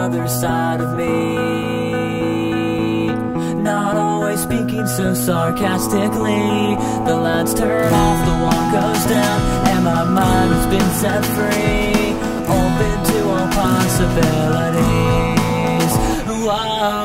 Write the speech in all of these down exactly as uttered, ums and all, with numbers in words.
other side of me. Not always speaking so sarcastically. The lights turn off, the wall goes down, and my mind has been set free, open to all possibilities. Whoa.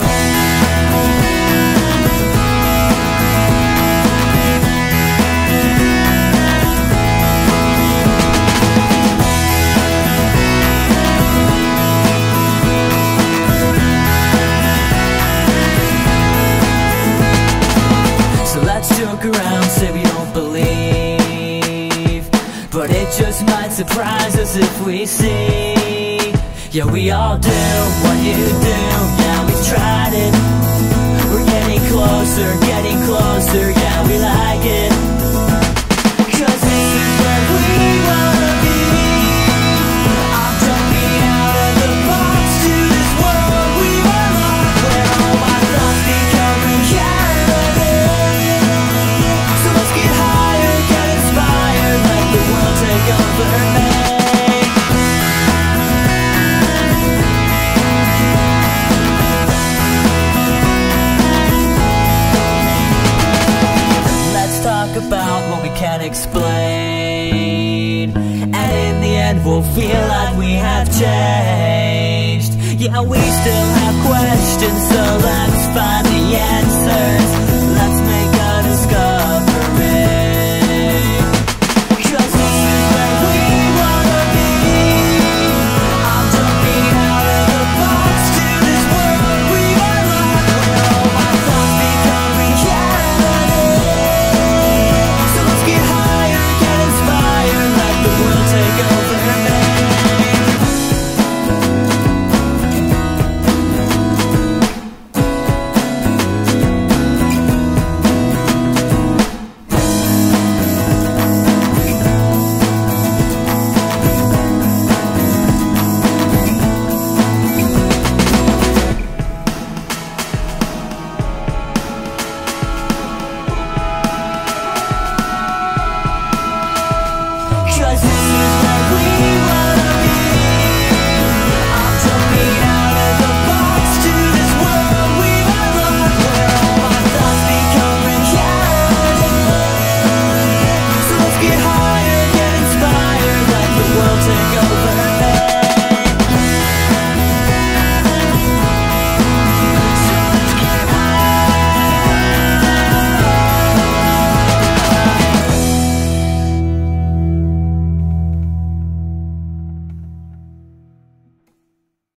Joke around, say we don't believe, but it just might surprise us if we see. Yeah, we all do what you do. Yeah, we've tried it. We're getting closer, getting closer. Yeah, we like it. Cause this is where we wanna be. I'm jumping out of the box to this world we belong, where all my thoughts become reality. Take over me. Let's talk about what we can't explain, and in the end we'll feel like we have changed. Yeah, we still have questions, so let's find the answer.